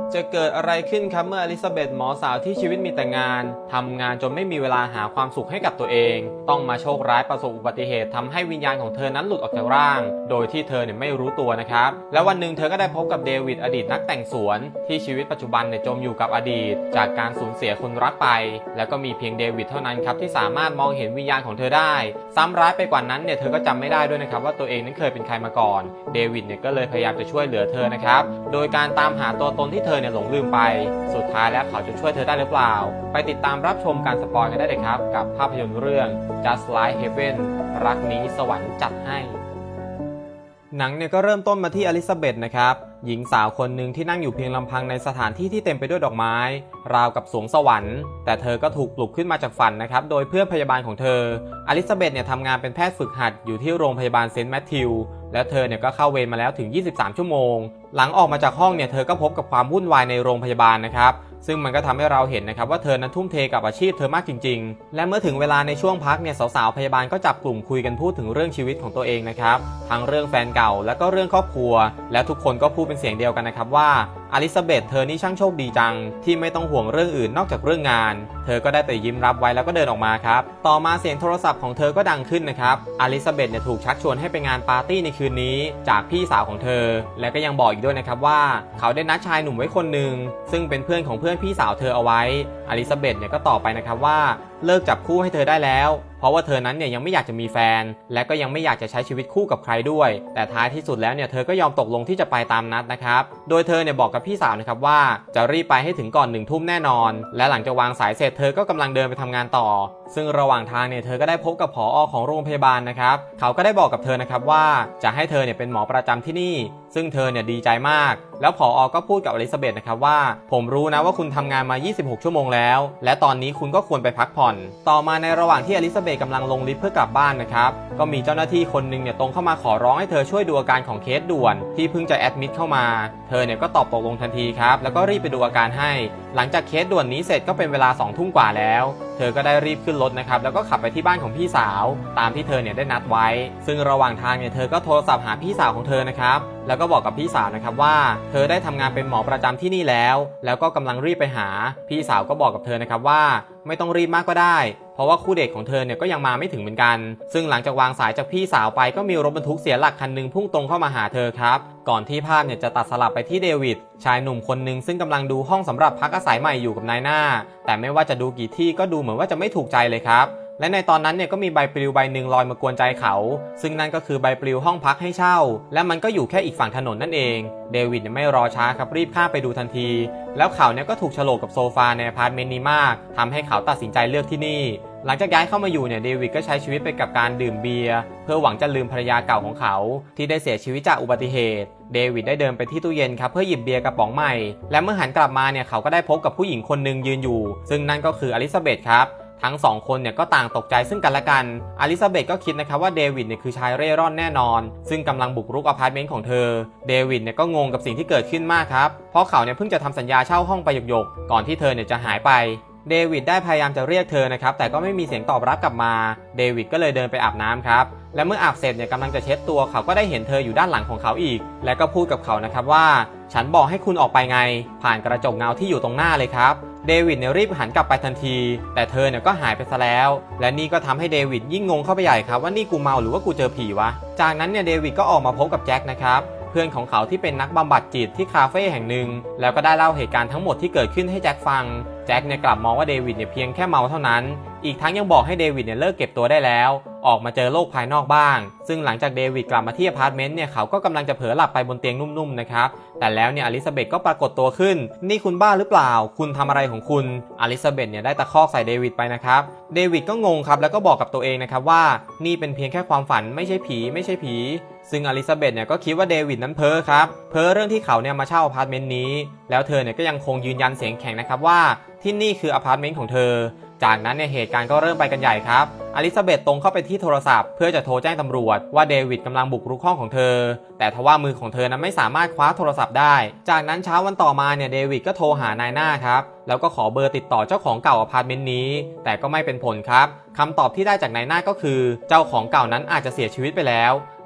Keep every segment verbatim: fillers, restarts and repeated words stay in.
จะเกิดอะไรขึ้นครับเมื่ออลิซาเบธหมอสาวที่ชีวิตมีแต่งานทำงานจนไม่มีเวลาหาความสุขให้กับตัวเองต้องมาโชคร้ายประสบอุบัติเหตุทำให้วิญญาณของเธอนั้นหลุดออกจากร่างโดยที่เธอเนี่ยไม่รู้ตัวนะครับและวันหนึ่งเธอก็ได้พบกับเดวิดอดีตนักแต่งสวนที่ชีวิตปัจจุบันเนี่ยจมอยู่กับอดีตจากการสูญเสียคนรักไปแล้วก็มีเพียงเดวิดเท่านั้นครับที่สามารถมองเห็นวิญญาณของเธอได้ซ้ำร้ายไปกว่านั้นเนี่ยเธอก็จำไม่ได้ด้วยนะครับว่าตัวเองนั้นเคยเป็นใครมาก่อนเดวิดเนี่ยก็เลยพยายามจะช่วยเหลือเธอนะครับโดยการตามหาตัวตนที่เธอเนี่ยหลงลืมไปสุดท้ายแล้วเขาจะช่วยเธอได้หรือเปล่าไปติดตามรับชมการสปอยกันได้เลยครับกับภาพยนตร์เรื่อง Just Like Heaven รักนี้สวรรค์จัดให้หนังเนี่ยก็เริ่มต้นมาที่อลิซาเบธนะครับหญิงสาวคนหนึ่งที่นั่งอยู่เพียงลำพังในสถานที่ที่เต็มไปด้วยดอกไม้ราวกับสวงสวรรค์แต่เธอก็ถูกปลุกขึ้นมาจากฝันนะครับโดยเพื่อนพยาบาลของเธออลิซาเบธเนี่ยทำงานเป็นแพทย์ฝึกหัดอยู่ที่โรงพยาบาลเซนต์แมทธิวและเธอเนี่ยก็เข้าเวรมาแล้วถึงยี่สิบสามชั่วโมงหลังออกมาจากห้องเนี่ยเธอก็พบกับความวุ่นวายในโรงพยาบาลนะครับซึ่งมันก็ทำให้เราเห็นนะครับว่าเธอนั้นทุ่มเทกับอาชีพเธอมากจริงๆและเมื่อถึงเวลาในช่วงพักเนี่ยสาวๆพยาบาลก็จับกลุ่มคุยกันพูดถึงเรื่องชีวิตของตัวเองนะครับทั้งเรื่องแฟนเก่าและก็เรื่องครอบครัวและทุกคนก็พูดเป็นเสียงเดียวกันนะครับว่าอลิซาเบธเธอนี่ช่างโชคดีจังที่ไม่ต้องห่วงเรื่องอื่นนอกจากเรื่องงานเธอก็ได้แต่ยิ้มรับไว้แล้วก็เดินออกมาครับต่อมาเสียงโทรศัพท์ของเธอก็ดังขึ้นนะครับอลิซาเบธเนี่ยถูกชักชวนให้ไปงานปาร์ตี้ในคืนนี้จากพี่สาวของเธอและก็ยังบอกอีกด้วยนะครับว่าเขาได้นัดชายหนุ่มไว้คนหนึ่งซึ่งเป็นเพื่อนของเพื่อนพี่สาวเธอเอาไว้อลิซาเบธเนี่ยก็ตอบไปนะครับว่าเลิกจับคู่ให้เธอได้แล้วเพราะว่าเธอนั้นเนี่ยยังไม่อยากจะมีแฟนและก็ยังไม่อยากจะใช้ชีวิตคู่กับใครด้วยแต่ท้ายที่สุดแล้วเนี่ยเธอก็ยอมตกลงที่จะไปตามนัดนะครับโดยเธอเนี่ยบอกกับพี่สาวนะครับว่าจะรีบไปให้ถึงก่อนหนึ่งทุ่มแน่นอนและหลังจากวางสายเสร็จเธอก็กำลังเดินไปทำงานต่อซึ่งระหว่างทางเนี่ยเธอก็ได้พบกับผอ.ของโรงพยาบาลนะครับเขาก็ได้บอกกับเธอนะครับว่าจะให้เธอเนี่ยเป็นหมอประจำที่นี่ซึ่งเธอเนี่ยดีใจมากแล้วผอ.ก็พูดกับอลิซาเบธนะครับว่าผมรู้นะว่าคุณทำงานมายี่สิบหกชั่วโมงแล้วและตอนนี้คุณก็ควรไปพักผ่อนต่อมาในระหว่างที่อลิซาเบธกำลังลงลิฟต์เพื่อกลับบ้านนะครับก็มีเจ้าหน้าที่คนหนึ่งเนี่ยตรงเข้ามาขอร้องให้เธอช่วยดูอาการของเคสด่วนที่เพิ่งจะแอดมิดเข้ามาเธอเนี่ยก็ตอบตกลงทันทีครับแล้วก็รีบไปดูอาการให้หลังจากเคสด่วนนี้เสร็จก็เป็นเวลาสองทุ่มกว่าแล้วเธอก็ได้รีบขึ้นรถนะครับแล้วก็ขับไปที่บ้านของพี่สาวตามที่เธอเนี่ยได้นัดไว้ซึ่งระหว่างทางเนี่ยเธอก็โทรศัพท์หาพี่สาวของเธอนะครับแล้วก็บอกกับพี่สาวนะครับว่าเธอได้ทำงานเป็นหมอประจำที่นี่แล้วแล้วก็กำลังรีบไปหาพี่สาวก็บอกกับเธอนะครับว่าไม่ต้องรีบมากก็ได้เพราะว่าคู่เดทของเธอเนี่ยก็ยังมาไม่ถึงเหมือนกันซึ่งหลังจากวางสายจากพี่สาวไปก็มีรถบรรทุกเสียหลักคันนึงพุ่งตรงเข้ามาหาเธอครับก่อนที่ภาพเนี่ยจะตัดสลับไปที่เดวิดชายหนุ่มคนนึงซึ่งกำลังดูห้องสำหรับพักอาศัยใหม่อยู่กับนายหน้าแต่ไม่ว่าจะดูกี่ที่ก็ดูเหมือนว่าจะไม่ถูกใจเลยครับและในตอนนั้นเนี่ยก็มีใบปลิวใบหนึ่งลอยมากวนใจเขาซึ่งนั่นก็คือใบปลิวห้องพักให้เช่าและมันก็อยู่แค่อีกฝั่งถนนนั่นเองเดวิดเนี่ยไม่รอช้าครับรีบข้ามไปดูทันทีแล้วเขาเนี่ยก็ถูกฉลกกับโซฟาในอพาร์ตเมนต์นี้มากทำให้เขาตัดสินใจเลือกที่นี่หลังจากย้ายเข้ามาอยู่เนี่ยเดวิดก็ใช้ชีวิตไปกับการดื่มเบียร์เพื่อหวังจะลืมภรรยาเก่าของเขาที่ได้เสียชีวิตจากอุบัติเหตุเดวิดได้เดินไปที่ตู้เย็นครับเพื่อหยิบเบียร์กระป๋องใหม่และเมื่อหันกลับมาเนี่ยเขาก็ได้พบกับผู้หญิงคนหนึ่งยืนอยู่ซึ่งนั่นก็คืออลิซาเบธครับทั้งสองคนเนี่ยก็ต่างตกใจซึ่งกันและกันอลิซาเบธก็คิดนะครับว่าเดวิดเนี่ยคือชายเร่ร่อนแน่นอนซึ่งกำลังบุกรุกอพาร์ตเมนต์ของเธอเดวิดเนี่ยก็งงกับสิ่งที่เกิดขึ้นมากครับเพราะเขาเนี่ยเพิ่งจะทำสัญญาเช่าห้องไปหยกๆก่อนที่เธอเนี่ยจะหายไปเดวิดได้พยายามจะเรียกเธอนะครับแต่ก็ไม่มีเสียงตอบรับกลับมาเดวิดก็เลยเดินไปอาบน้ำครับและเมื่ออาบเสร็จเนี่ยกำลังจะเช็ดตัวเขาก็ได้เห็นเธออยู่ด้านหลังของเขาอีกและก็พูดกับเขานะครับว่าฉันบอกให้คุณออกไปไงผ่านกระจกเงาที่อยู่ตรงหน้าเลยครับเดวิดเนี่ยรีบหันกลับไปทันทีแต่เธอเนี่ยก็หายไปซะแล้วและนี่ก็ทำให้เดวิดยิ่งงงเข้าไปใหญ่ครับว่านี่กูเมาหรือว่ากูเจอผีวะจากนั้นเนี่ยเดวิดก็ออกมาพบกับแจ็คนะครับเพื่อนของเขาที่เป็นนักบำบัดจิตที่คาเฟ่แห่งหนึ่งแล้วก็ได้เล่าเหตุการณ์ทั้งหมดที่เกิดขึ้นให้แจ็คฟังแจ็คเนี่ยกลับมองว่าเดวิดเนี่ยเพียงแค่เมาเท่านั้นอีกทั้งยังบอกให้เดวิดเนี่ยเลิกเก็บตัวได้แล้วออกมาเจอโลกภายนอกบ้างซึ่งหลังจากเดวิดกลับมาที่อพาร์ตเมนต์เนี่ยเขาก็กำลังจะเผลอหลับไปบนเตียงนุ่มๆนะครับแต่แล้วเนี่ยอลิซาเบธก็ปรากฏตัวขึ้นนี่คุณบ้าหรือเปล่าคุณทำอะไรของคุณอลิซาเบธเนี่ยได้ตะคอกใส่เดวิดไปนะครับเดวิดก็งงครับแล้วก็บอกกับตัวเองนะครับว่านี่เป็นเพียงแค่ความฝันไม่ใช่ผีไม่ใช่ผีซึ่งอลิซาเบธเนี่ยก็คิดว่าเดวิดนั้นเพ้อครับเพ้อเรื่องที่เขาเนี่ยมาเช่าอพาร์ตเมนต์นี้แล้วเธอเนี่ยก็ยังคงยืนยันเสียงแข็งนะครับว่าที่นี่คืออพาร์ตเมนต์ของเธอจากนั้นเนี่ยเหตุการณ์ก็เริ่มไปกันใหญ่ครับอลิซาเบธตรงเข้าไปที่โทรศัพท์เพื่อจะโทรแจ้งตำรวจว่าเดวิดกำลังบุกรุกห้องของเธอแต่ทว่ามือของเธอนั้นไม่สามารถคว้าโทรศัพท์ได้จากนั้นเช้าวันต่อมาเนี่ยเดวิดก็โทรหานายหน้าครับแล้วก็ขอเบอร์ติดต่อเจ้าของเก่าอพาร์ตเมนต์นี้แต่ก็ไม่เป็นผลครับคำตอบที่ได้จากนายหน้าก็คือเจ้าของเก่านั้นอาจจะเสียชีวิตไปแล้ว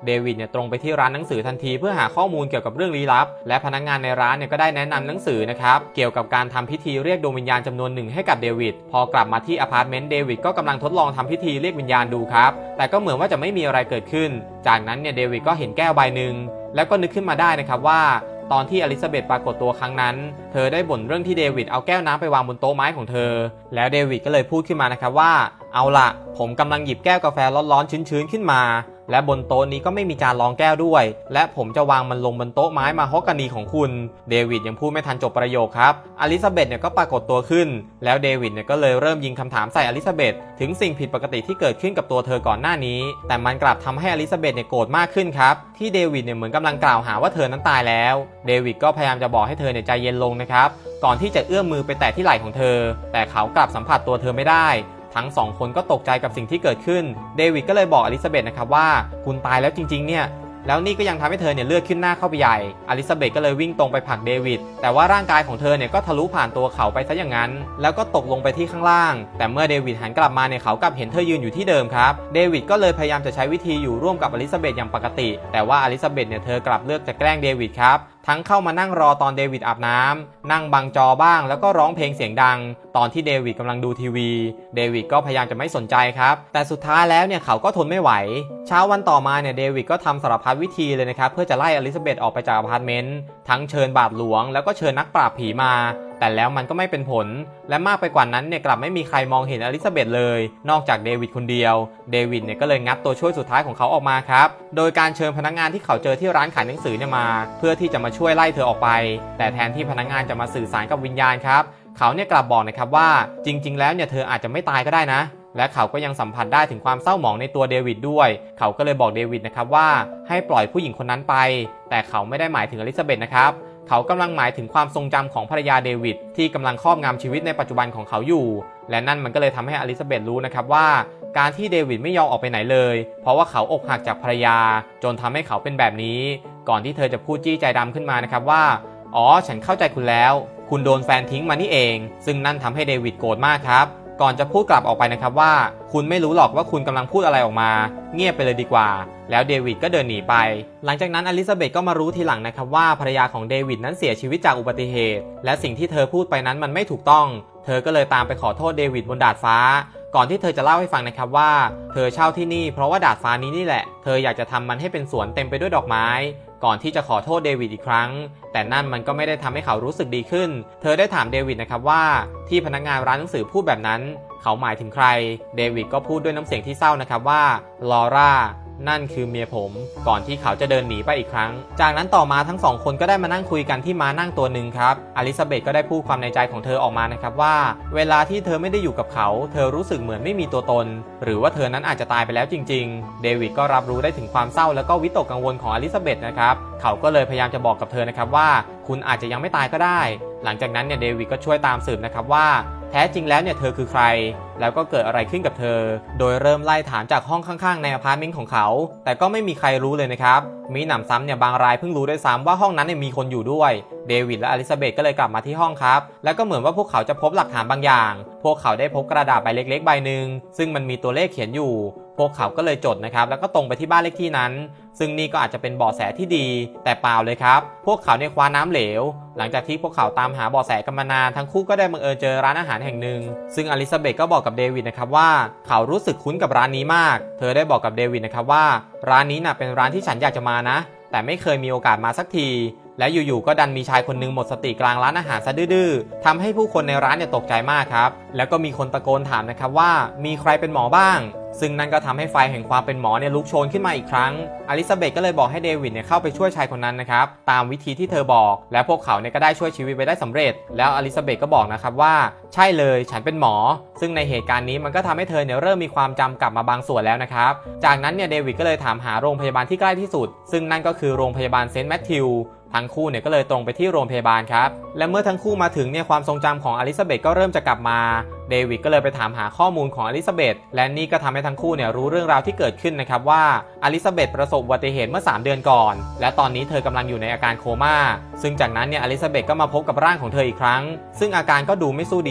เดวิดเนี่ยตรงไปที่ร้านหนังสือทันทีเพื่อหาข้อมูลเกี่ยวกับเรื่องลี้ลับและพนักงานในร้านเนี่ยก็ได้แนะนำหนังสือนะครับเกี่ยวกับการทำพิธีเรียกดวงวิญญาณจำนวนหนึ่งให้กับเดวิดพอกลับมาที่อพาร์ตเมนต์เดวิดก็กำลังทดลองทำพิธีเรียกวิญญาณดูครับแต่ก็เหมือนว่าจะไม่มีอะไรเกิดขึ้นจากนั้นเนี่ยเดวิดก็เห็นแก้วใบหนึ่งแล้วก็นึกขึ้นมาได้นะครับว่าตอนที่อลิซาเบธปรากฏตัวครั้งนั้นเธอได้บ่นเรื่องที่เดวิดเอาแก้วน้ำไปวางบนโต๊ะไม้ของเธอแล้วเดวิดก็เลยพูดขึ้นมานะครับว่าเอาล่ะผมกำลังหยิบแก้วกาแฟร้อนๆชื้นๆขึ้นมาและบนโต๊ะนี้ก็ไม่มีการรองแก้วด้วยและผมจะวางมันลงบนโต๊ะไม้มาฮอกกานีของคุณเดวิดยังพูดไม่ทันจบประโยคครับอลิซาเบธเนี่ยก็ปรากฏตัวขึ้นแล้วเดวิดเนี่ยก็เลยเริ่มยิงคำถามใส่อลิซาเบธถึงสิ่งผิดปกติที่เกิดขึ้นกับตัวเธอก่อนหน้านี้แต่มันกลับทำให้อลิซาเบธเนี่ยโกรธมากขึ้นครับที่เดวิดเนี่ยเหมือนกำลังกล่าวหาว่าเธอนั้นตายแล้วเดวิดก็พยายามจะบอกให้เธอเนี่ยใจเย็นลงนะครับก่อนที่จะเอื้อมมือไปแตะที่ไหล่ของเธอแต่เขากลับสัมผัสตัวเธอไม่ได้ทั้งสองคนก็ตกใจกับสิ่งที่เกิดขึ้นเดวิดก็เลยบอกอลิซาเบธนะครับว่าคุณตายแล้วจริงๆเนี่ยแล้วนี่ก็ยังทำให้เธอเนี่ยเลือดขึ้นหน้าเข้าไปใหญ่อลิซาเบธก็เลยวิ่งตรงไปผลักเดวิดแต่ว่าร่างกายของเธอเนี่ยก็ทะลุผ่านตัวเขาไปซะอย่างนั้นแล้วก็ตกลงไปที่ข้างล่างแต่เมื่อเดวิดหันกลับมาเนี่ยเขากลับเห็นเธอยืนอยู่ที่เดิมครับเดวิดก็เลยพยายามจะใช้วิธีอยู่ร่วมกับอลิซาเบธอย่างปกติแต่ว่าอลิซาเบธเนี่ยเธอกลับเลือกจะแกล้งเดวิดครับทั้งเข้ามานั่งรอตอนเดวิดอาบน้ำนั่งบังจอบ้างแล้วก็ร้องเพลงเสียงดังตอนที่เดวิดกำลังดูทีวีเดวิดก็พยายามจะไม่สนใจครับแต่สุดท้ายแล้วเนี่ยเขาก็ทนไม่ไหวเช้าวันต่อมาเนี่ยเดวิดก็ทำสารพัดวิธีเลยนะครับเพื่อจะไล่อลิซาเบธออกไปจากอพาร์ตเมนต์ทั้งเชิญบาทหลวงแล้วก็เชิญนักปราบผีมาแต่แล้วมันก็ไม่เป็นผลและมากไปกว่านั้นเนี่ยกลับไม่มีใครมองเห็นอลิซาเบธเลยนอกจากเดวิดคนเดียวเดวิดเนี่ยก็เลยงัดตัวช่วยสุดท้ายของเขาออกมาครับโดยการเชิญพนักงานที่เขาเจอที่ร้านขายหนังสือเนี่ยมาเพื่อที่จะมาช่วยไล่เธอออกไปแต่แทนที่พนักงานจะมาสื่อสารกับวิญญาณครับเขาเนี่ยกลับบอกนะครับว่าจริงๆแล้วเนี่ยเธออาจจะไม่ตายก็ได้นะและเขาก็ยังสัมผัสได้ถึงความเศร้าหมองในตัวเดวิดด้วยเขาก็เลยบอกเดวิดนะครับว่าให้ปล่อยผู้หญิงคนนั้นไปแต่เขาไม่ได้หมายถึงอลิซาเบธนะครับเขากำลังหมายถึงความทรงจำของภรรยาเดวิดที่กำลังครอบงำชีวิตในปัจจุบันของเขาอยู่และนั่นมันก็เลยทำให้อลิซาเบธรู้นะครับว่าการที่เดวิดไม่ยอมออกไปไหนเลยเพราะว่าเขาอกหักจากภรรยาจนทำให้เขาเป็นแบบนี้ก่อนที่เธอจะพูดจี้ใจดำขึ้นมานะครับว่าอ๋อฉันเข้าใจคุณแล้วคุณโดนแฟนทิ้งมานี่เองซึ่งนั่นทำให้เดวิดโกรธมากครับก่อนจะพูดกลับออกไปนะครับว่าคุณไม่รู้หรอกว่าคุณกำลังพูดอะไรออกมาเงียบไปเลยดีกว่าแล้วเดวิดก็เดินหนีไปหลังจากนั้นอลิซาเบธก็มารู้ทีหลังนะครับว่าภรรยาของเดวิดนั้นเสียชีวิตจากอุบัติเหตุและสิ่งที่เธอพูดไปนั้นมันไม่ถูกต้องเธอก็เลยตามไปขอโทษเดวิดบนดาดฟ้าก่อนที่เธอจะเล่าให้ฟังนะครับว่าเธอเช่าที่นี่เพราะว่าดาดฟ้านี้นี่แหละเธออยากจะทำมันให้เป็นสวนเต็มไปด้วยดอกไม้ก่อนที่จะขอโทษเดวิดอีกครั้งแต่นั่นมันก็ไม่ได้ทำให้เขารู้สึกดีขึ้นเธอได้ถามเดวิดนะครับว่าที่พนักงานร้านหนังสือพูดแบบนั้นเขาหมายถึงใครเดวิดก็พูดด้วยน้ำเสียงที่เศร้านะครับว่าลอร่านั่นคือเมียผมก่อนที่เขาจะเดินหนีไปอีกครั้งจากนั้นต่อมาทั้งสองคนก็ได้มานั่งคุยกันที่ม้านั่งตัวหนึ่งครับอลิซาเบธก็ได้พูดความในใจของเธอออกมานะครับว่าเวลาที่เธอไม่ได้อยู่กับเขาเธอรู้สึกเหมือนไม่มีตัวตนหรือว่าเธอนั้นอาจจะตายไปแล้วจริงๆเดวิดก็รับรู้ได้ถึงความเศร้าแล้วก็วิตกกังวลของอลิซาเบธนะครับเขาก็เลยพยายามจะบอกกับเธอนะครับว่าคุณอาจจะยังไม่ตายก็ได้หลังจากนั้นเนี่ยเดวิดก็ช่วยตามสืบนะครับว่าแท้จริงแล้วเนี่ยเธอคือใครแล้วก็เกิดอะไรขึ้นกับเธอโดยเริ่มไล่ถามจากห้องข้างๆในอพาร์ตเมนต์ของเขาแต่ก็ไม่มีใครรู้เลยนะครับมีหนำซ้ำเนี่ยบางรายเพิ่งรู้ด้วยซ้ำว่าห้องนั้นเนี่ยมีคนอยู่ด้วยเดวิดและอลิซาเบธก็เลยกลับมาที่ห้องครับแล้วก็เหมือนว่าพวกเขาจะพบหลักฐานบางอย่างพวกเขาได้พบกระดาษใบเล็กๆใบหนึ่งซึ่งมันมีตัวเลขเขียนอยู่พวกเขาก็เลยจดนะครับแล้วก็ตรงไปที่บ้านเลขที่นั้นซึ่งนี่ก็อาจจะเป็นเบาะแสที่ดีแต่เปล่าเลยครับพวกเขาเนี่ยคว้าน้ำเหลวหลังจากที่พวกเขาตามหาเบาะแสกันมานานทั้งคู่ก็ได้บังเอิญเจอร้านอาหารแห่งหนึ่งซึ่งอลิซาเบธก็บอกกับเดวิดนะครับว่าเขารู้สึกคุ้นกับร้านนี้มากเธอได้บอกกับเดวิดนะครับว่าร้านนี้น่ะเป็นร้านที่ฉันอยากจะมานะแต่ไม่เคยมีโอกาสมาสักทีและอยู่ๆก็ดันมีชายคนนึงหมดสติกลางร้านอาหารซะดื้อๆทำให้ผู้คนในร้านเนี่ยตกใจมากครับแล้วก็มีคนตะโกนถามนะครับว่ามีใครเป็นหมอบ้างซึ่งนั่นก็ทำให้ไฟแห่งความเป็นหมอเนี่ยลุกโชนขึ้นมาอีกครั้งอลิซาเบธก็เลยบอกให้เดวิดเนี่ยเข้าไปช่วยชายคนนั้นนะครับตามวิธีที่เธอบอกและพวกเขาเนี่ยก็ได้ช่วยชีวิตไปได้สำเร็จแล้วอลิซาเบธก็บอกนะครับว่าใช่เลยฉันเป็นหมอซึ่งในเหตุการณ์นี้มันก็ทำให้เธอเนี่ยเริ่มมีความจำกลับมาบางส่วนแล้วนะครับจากนั้นเนี่ยเดวิดก็เลยถามหาโรงพยาบาลที่ใกล้ที่สุดซึ่งนั่นก็คือโรงพยาบาลเซนต์แมทธิวทั้งคู่เนี่ยก็เลยตรงไปที่โรงพยาบาลครับและเมื่อทั้งคู่มาถึงเนี่ยความทรงจำของอลิซาเบธก็เริ่มจะกลับมาเดวิดก็เลยไปถามหาข้อมูลของอลิซาเบธและนี่ก็ทำให้ทั้งคู่เนี่ยรู้เรื่องราวที่เกิดขึ้นนะครับว่าอลิซาเบธประสบอุบัติเหตุเมื่อสามเดือนก่อนและตอนนี้เธอกำลังอยู่ในอาการโคม่าซึ่งจากนั้นเนี่ยอลิซาเบธก็มาพบกับร่างของเธออีกครั้งซึ่งอาการก็ดูไม่สู้ดีนัก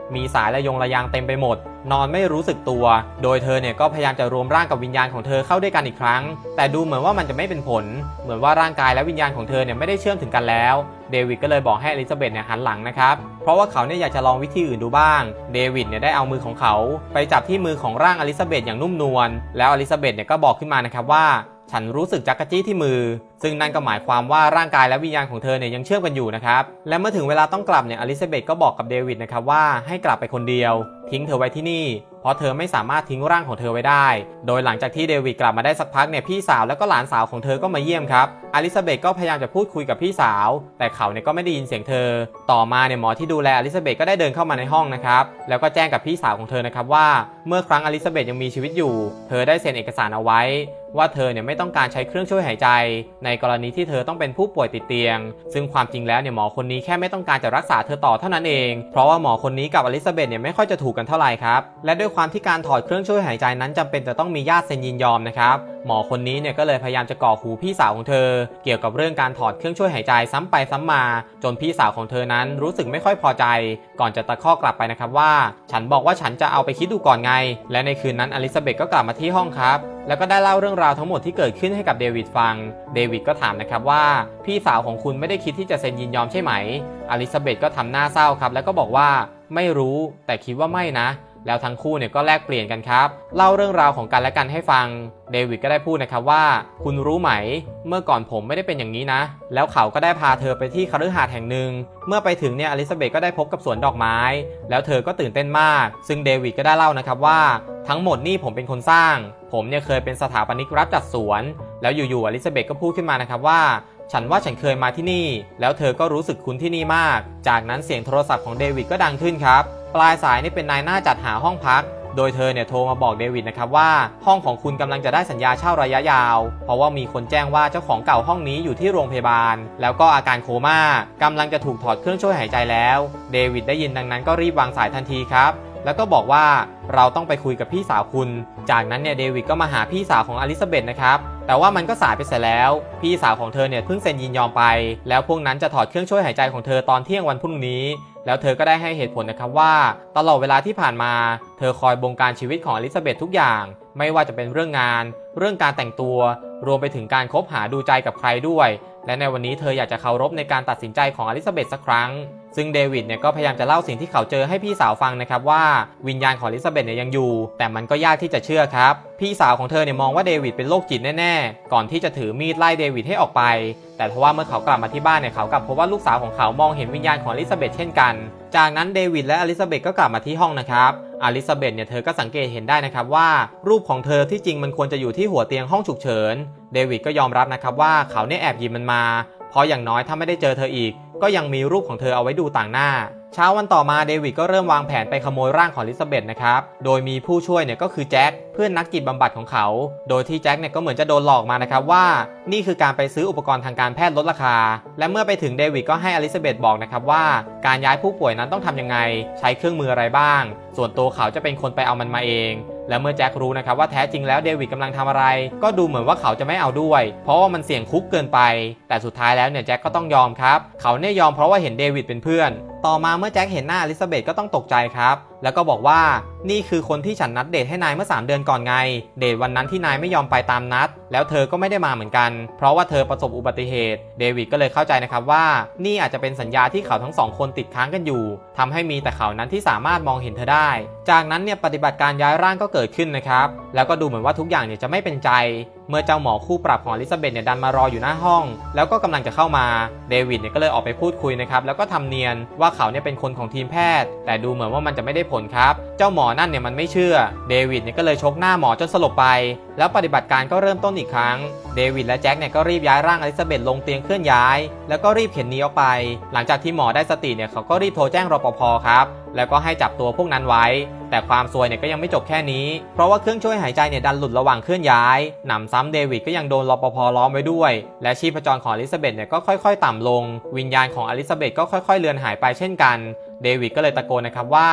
มีสายระยงระยางเต็มไปหมดนอนไม่รู้สึกตัวโดยเธอเนี่ยก็พยายามจะรวมร่างกับวิญญาณของเธอเข้าด้วยกันอีกครั้งแต่ดูเหมือนว่ามันจะไม่เป็นผลเหมือนว่าร่างกายและวิญญาณของเธอเนี่ยไม่ได้เชื่อมถึงกันแล้วเดวิดก็เลยบอกให้อลิซาเบธเนี่ยหันหลังนะครับเพราะว่าเขาเนี่ยอยากจะลองวิธีอื่นดูบ้างเดวิดเนี่ยได้เอามือของเขาไปจับที่มือของร่างอลิซาเบธอย่างนุ่มนวลแล้วอลิซาเบธเนี่ยก็บอกขึ้นมานะครับว่าฉันรู้สึกจักรจี้ที่มือซึ่งนั่นก็หมายความว่าร่างกายและวิญญาณของเธอเนี่ยยังเชื่อมกันอยู่นะครับและเมื่อถึงเวลาต้องกลับเนี่ยอลิซาเบธก็บอกกับเดวิดนะครับว่าให้กลับไปคนเดียวทิ้งเธอไว้ที่นี่เพราะเธอไม่สามารถทิ้งร่างของเธอไว้ได้โดยหลังจากที่เดวิดกลับมาได้สักพักเนี่ยพี่สาวแล้วก็หลานสาวของเธอก็มาเยี่ยมครับอลิซาเบธก็พยายามจะพูดคุยกับพี่สาวแต่เขาเนี่ยก็ไม่ได้ยินเสียงเธอต่อมาเนี่ยหมอที่ดูแลอลิซาเบธก็ได้เดินเข้ามาในห้องนะครับแล้วก็แจ้งกับพี่สาวของเธอนะครับว่าเมื่อครั้งอลิซาเบธยังมีชีวิตอยู่เธอได้เซ็นเอกสารเอาไว้ว่าเธอเนี่ยไม่ต้องการใช้เครื่องช่วยหายใจในกรณีที่เธอต้องเป็นผู้ป่วยติดเตียงซึ่งความจริงแล้วเนี่ยหมอคนนี้แค่ไม่ต้องการจะรักษาเธอต่อเท่านั้นเองเพราะว่าหมอคนนี้กับอลิซาเบธเนี่ยไม่ค่อยจะถูกกันเท่าไหร่ครับและด้วยความที่การถอดเครื่องช่วยหายใจนั้นจำเป็นจะต้องมีญาติเซ็นยินยอมนะครับหมอคนนี้เนี่ยก็เลยพยายามจะก่อหูพี่สาวของเธอเกี่ยวกับเรื่องการถอดเครื่องช่วยหายใจซ้ำไปซ้ำมาจนพี่สาวของเธอนั้นรู้สึกไม่ค่อยพอใจก่อนจะตะคอกกลับไปนะครับว่าฉันบอกว่าฉันจะเอาไปคิดดูก่อนไงและในคืนนั้นอลิซาเบธก็กลับมาที่ห้องครับแล้วก็ได้เล่าเรื่องราวทั้งหมดที่เกิดขึ้นให้กับเดวิดฟังเดวิดก็ถามนะครับว่าพี่สาวของคุณไม่ได้คิดที่จะเซ็นยินยอมใช่ไหมอลิซาเบธก็ทำหน้าเศร้าครับแล้วก็บอกว่าไม่รู้แต่คิดว่าไม่นะแล้วทั้งคู่เนี่ยก็แลกเปลี่ยนกันครับเล่าเรื่องราวของกันและกันให้ฟังเดวิดก็ได้พูดนะครับว่าคุณรู้ไหมเมื่อก่อนผมไม่ได้เป็นอย่างนี้นะแล้วเขาก็ได้พาเธอไปที่คฤหาสน์แห่งหนึ่งเมื่อไปถึงเนี่ยอลิซาเบธก็ได้พบกับสวนดอกไม้แล้วเธอก็ตื่นเต้นมากซึ่งเดวิดก็ได้เล่านะครับว่าทั้งหมดนี่ผมเป็นคนสร้างผมเนี่ยเคยเป็นสถาปนิกรับจัดสวนแล้วอยู่ๆอลิซาเบธก็พูดขึ้นมานะครับว่าฉันว่าฉันเคยมาที่นี่แล้วเธอก็รู้สึกคุ้นที่นี่มากจากนั้นเสียงโทรศัพท์ของเดวิดก็ดังขึ้นครับปลายสายนี่เป็นนายหน้าจัดหาห้องพักโดยเธอเนี่ยโทรมาบอกเดวิดนะครับว่าห้องของคุณกำลังจะได้สัญญาเช่าระยะยาวเพราะว่ามีคนแจ้งว่าเจ้าของเก่าห้องนี้อยู่ที่โรงพยาบาลแล้วก็อาการโคม่ากำลังจะถูกถอดเครื่องช่วยหายใจแล้วเดวิดได้ยินดังนั้นก็รีบวางสายทันทีครับแล้วก็บอกว่าเราต้องไปคุยกับพี่สาวคุณจากนั้นเนี่ยเดวิดก็มาหาพี่สาวของอลิซาเบธนะครับแต่ว่ามันก็สายไปเสียแล้วพี่สาวของเธอเนี่ยเพิ่งเซ็นยินยอมไปแล้วพวกนั้นจะถอดเครื่องช่วยหายใจของเธอตอนเที่ยงวันพรุ่งนี้แล้วเธอก็ได้ให้เหตุผลนะครับว่าตลอดเวลาที่ผ่านมาเธอคอยบงการชีวิตของอลิซาเบธทุกอย่างไม่ว่าจะเป็นเรื่องงานเรื่องการแต่งตัวรวมไปถึงการคบหาดูใจกับใครด้วยและในวันนี้เธออยากจะเคารพในการตัดสินใจของอลิซาเบธสักครั้งซึ่งเดวิดเนี่ยก็พยายามจะเล่าสิ่งที่เขาเจอให้พี่สาวฟังนะครับว่าวิญญาณของอลิซาเบธเนี่ยยังอยู่แต่มันก็ยากที่จะเชื่อครับพี่สาวของเธอเนี่ยมองว่าเดวิดเป็นโรคจิตแน่ๆก่อนที่จะถือมีดไล่เดวิดให้ออกไปแต่ทว่าเมื่อเขากลับมาที่บ้านเนี่ยเขากลับพบว่าลูกสาวของเขามองเห็นวิญญาณของอลิซาเบธเช่นกันจากนั้นเดวิดและอลิซาเบธก็กลับมาที่ห้องนะครับอลิซาเบธเนี่ยเธอก็สังเกตเห็นได้นะครับว่ารูปของเธอที่จริงมันควรจะอยู่ที่หัวเตียงห้องฉุกเฉินเดวิดก็ยอมรับนะครับว่าเขาเนี่ยแอบหยิบมันมาเพราะอย่างน้อยถ้าไม่ได้เจอเธออีกก็ยังมีรูปของเธอเอาไว้ดูต่างหน้าเช้าวันต่อมาเดวิดก็เริ่มวางแผนไปขโมยร่างของอลิซาเบธนะครับโดยมีผู้ช่วยเนี่ยก็คือแจ็คเพื่อนนักจิตบำบัดของเขาโดยที่แจ็คเนี่ยก็เหมือนจะโดนหลอกมานะครับว่านี่คือการไปซื้ออุปกรณ์ทางการแพทย์ลดราคาและเมื่อไปถึงเดวิดก็ให้อลิซาเบธบอกนะครับว่าการย้ายผู้ป่วยนั้นต้องทำยังไงใช้เครื่องมืออะไรบ้างส่วนตัวเขาจะเป็นคนไปเอามันมาเองและเมื่อแจ็ครู้นะครับว่าแท้จริงแล้วเดวิดกำลังทำอะไรก็ดูเหมือนว่าเขาจะไม่เอาด้วยเพราะว่ามันเสี่ยงคุกเกินไปแต่สุดท้ายแล้วเนี่ยแจ็คก็ต้องยอมครับเขาเนี่ยยอมเพราะว่าเห็นเดวิดเป็นเพื่อนต่อมาเมื่อแจ็คเห็นหน้าอลิซาเบธก็ต้องตกใจครับแล้วก็บอกว่านี่คือคนที่ฉันนัดเดทให้นายเมื่อสามเดือนก่อนไงเดทวันนั้นที่นายไม่ยอมไปตามนัดแล้วเธอก็ไม่ได้มาเหมือนกันเพราะว่าเธอประสบอุบัติเหตุเดวิดก็เลยเข้าใจนะครับว่านี่อาจจะเป็นสัญญาที่เขาทั้งสองคนติดค้างกันอยู่ทำให้มีแต่เขานั้นที่สามารถมองเห็นเธอได้จากนั้นเนี่ยปฏิบัติการย้ายร่างก็เกิดขึ้นนะครับแล้วก็ดูเหมือนว่าทุกอย่างเนี่ยจะไม่เป็นใจเมื่อเจ้าหมอคู่ปรับของอลิซาเบธเนี่ยดันมารออยู่หน้าห้องแล้วก็กำลังจะเข้ามาเดวิดเนี่ยก็เลยออกไปพูดคุยนะครับแล้วก็ทำเนียนว่าเขาเนี่ยเป็นคนของทีมแพทย์แต่ดูเหมือนว่ามันจะไม่ได้ผลครับเจ้าหมอนั่นเนี่ยมันไม่เชื่อเดวิดเนี่ยก็เลยชกหน้าหมอจนสลบไปแล้วปฏิบัติการก็เริ่มต้นอีกครั้งเดวิดและแจ็คเนี่ยก็รีบย้ายร่างอลิซาเบธลงเตียงเคลื่อนย้ายแล้วก็รีบเข็นหนีออกไปหลังจากที่หมอได้สติเนี่ยเขาก็รีบโทรแจ้งรปภ.ครับแล้วก็ให้จับตัวพวกนั้นไว้แต่ความซวยเนี่ยก็ยังไม่จบแค่นี้เพราะว่าเครื่องช่วยหายใจเนี่ยดันหลุดระหว่างเคลื่อนย้ายหนำซ้ำเดวิดก็ยังโดนรปภ.ล้อมไว้ด้วยและชีพจรของอลิซาเบธเนี่ยก็ค่อยๆต่ำลงวิญญาณของอลิซาเบธก็ค่อยๆเลือนหายไปเช่นกันเดวิดก็เลยตะโกนนะครับว่า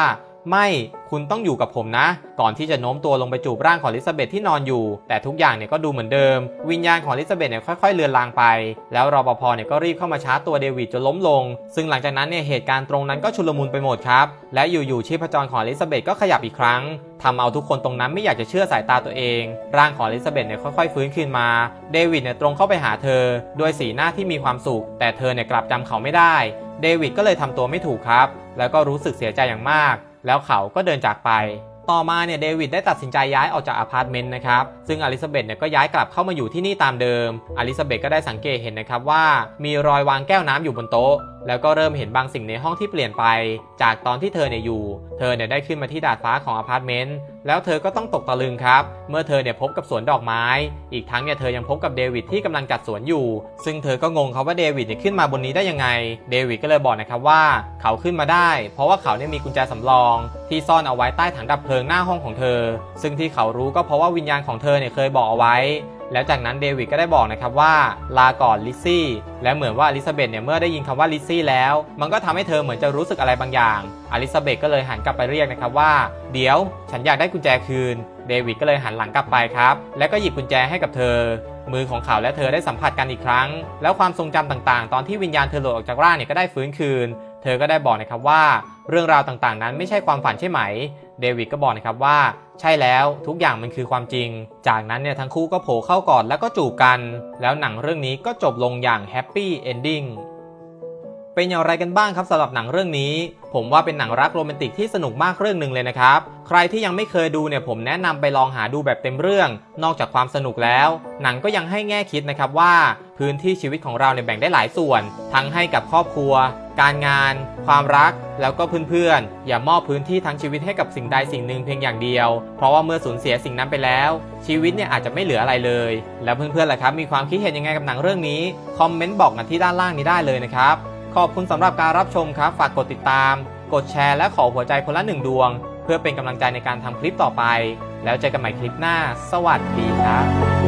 ไม่คุณต้องอยู่กับผมนะก่อนที่จะโน้มตัวลงไปจูบร่างของอลิซาเบธที่นอนอยู่แต่ทุกอย่างเนี่ยก็ดูเหมือนเดิมวิญญาณของอลิซาเบธเนี่ยค่อยๆเลือนลางไปแล้วรปภเนี่ยก็รีบเข้ามาชาร์จตัวเดวิดจนล้มลงซึ่งหลังจากนั้นเนี่ยเหตุการณ์ตรงนั้นก็ชุลมุนไปหมดครับและอยู่ๆชีพจรของอลิซาเบธก็ขยับอีกครั้งทำเอาทุกคนตรงนั้นไม่อยากจะเชื่อสายตาตัวเองร่างของอลิซาเบธเนี่ยค่อยๆฟื้นขึ้นมาเดวิดเนี่ยตรงเข้าไปหาเธอด้วยสีหน้าที่มีความสุขแต่เธอเนี่ยกลับจำเขาไม่ได้เดวิดก็เลยทำตัวไม่ถูกครับแล้วก็รู้สึกเสียใจอย่างมากแล้วเขาก็เดินจากไปต่อมาเนี่ยเดวิดได้ตัดสินใจย้ายออกจากอพาร์ตเมนต์นะครับซึ่งอลิซาเบธเนี่ยก็ย้ายกลับเข้ามาอยู่ที่นี่ตามเดิมอลิซาเบธก็ได้สังเกตเห็นนะครับว่ามีรอยวางแก้วน้ำอยู่บนโต๊ะแล้วก็เริ่มเห็นบางสิ่งในห้องที่เปลี่ยนไปจากตอนที่เธอเนี่ยอยู่เธอเนี่ยได้ขึ้นมาที่ดาดฟ้าของอพาร์ตเมนต์แล้วเธอก็ต้องตกตะลึงครับเมื่อเธอเนี่ยพบกับสวนดอกไม้อีกทั้งเนี่ยเธอยังพบกับเดวิดที่กำลังจัดสวนอยู่ซึ่งเธอก็งงครับว่าเดวิดเนี่ยขึ้นมาบนนี้ได้ยังไงเดวิดก็เลยบอกนะครับว่าเขาขึ้นมาได้เพราะว่าเขาเนี่ยมีกุญแจสำรองที่ซ่อนเอาไว้ใต้ถังดับเพลิงหน้าห้องของเธอซึ่งที่เขารู้ก็เพราะว่าวิญญาณของเธอเนี่ยเคยบอกเอาไว้แล้วจากนั้นเดวิดก็ได้บอกนะครับว่าลาก่อนลิซซี่และเหมือนว่าอลิซาเบธเนี่ยเมื่อได้ยินคำว่าลิซซี่แล้วมันก็ทำให้เธอเหมือนจะรู้สึกอะไรบางอย่างอลิซาเบธก็เลยหันกลับไปเรียกนะครับว่าเดี๋ยวฉันอยากได้กุญแจคืนเดวิดก็เลยหันหลังกลับไปครับแล้วก็หยิบกุญแจให้กับเธอมือของเขาและเธอได้สัมผัสกันอีกครั้งแล้วความทรงจำต่างๆตอนที่วิญญาณเธอหลุดออกจากร่างเนี่ยก็ได้ฟื้นคืนเธอก็ได้บอกนะครับว่าเรื่องราวต่างๆนั้นไม่ใช่ความฝันใช่ไหมเดวิดก็บอกนะครับว่าใช่แล้วทุกอย่างมันคือความจริงจากนั้นเนี่ยทั้งคู่ก็โผล่เข้ากอดแล้วก็จูบกันแล้วหนังเรื่องนี้ก็จบลงอย่างแฮปปี้เอนดิ้งเป็นอย่างไรกันบ้างครับสำหรับหนังเรื่องนี้ผมว่าเป็นหนังรักโรแมนติกที่สนุกมากเรื่องหนึ่งเลยนะครับใครที่ยังไม่เคยดูเนี่ยผมแนะนำไปลองหาดูแบบเต็มเรื่องนอกจากความสนุกแล้วหนังก็ยังให้แง่คิดนะครับว่าพื้นที่ชีวิตของเราเนี่ยแบ่งได้หลายส่วนทั้งให้กับครอบครัวการงานความรักแล้วก็เพื่อนๆอย่ามอบพื้นที่ทั้งชีวิตให้กับสิ่งใดสิ่งหนึ่งเพียงอย่างเดียวเพราะว่าเมื่อสูญเสียสิ่งนั้นไปแล้วชีวิตเนี่ยอาจจะไม่เหลืออะไรเลยแล้วเพื่อนๆล่ะครับมีความคิดเห็นยังไงกับหนังเรื่องนี้คอมเมนต์บอกกันที่ด้านล่างนี้ได้เลยนะครับขอบคุณสำหรับการรับชมครับฝากกดติดตามกดแชร์และขอหัวใจคนละหนึ่งดวงเพื่อเป็นกำลังใจในการทำคลิปต่อไปแล้วเจอกันใหม่คลิปหน้าสวัสดีครับ